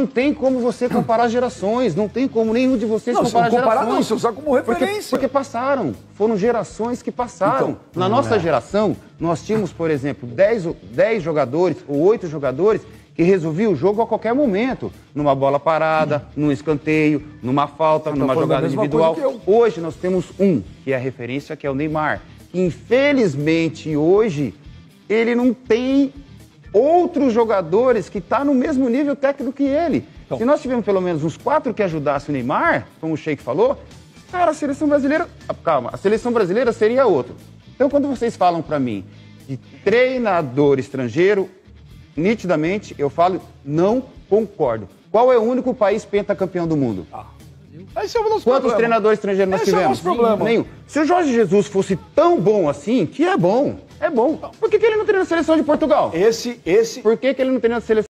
não tem como você comparar gerações, não tem como nenhum de vocês comparar gerações. Não, você usar como referência. Porque passaram, foram gerações que passaram. Então, na nossa geração, nós tínhamos, por exemplo, 10 jogadores ou 8 jogadores que resolviam o jogo a qualquer momento, numa bola parada, num escanteio, numa falta, numa jogada individual. Hoje nós temos um, que é a referência, que é o Neymar. Infelizmente, hoje, ele não tem outros jogadores que estão no mesmo nível técnico que ele. Então, se nós tivermos pelo menos uns 4 que ajudassem o Neymar, como o Sheik falou, cara, a seleção brasileira... Calma, a seleção brasileira seria outro. Então, quando vocês falam para mim de treinador estrangeiro, nitidamente, eu falo, não concordo. Qual é o único país pentacampeão do mundo? Esse é o nosso Quantos problema. treinadores estrangeiros nós tivemos? Esse é o nosso problema. Nenhum. Se o Jorge Jesus fosse tão bom assim, que é bom, por que ele não treina a seleção de Portugal? Esse... Por que ele não treina a seleção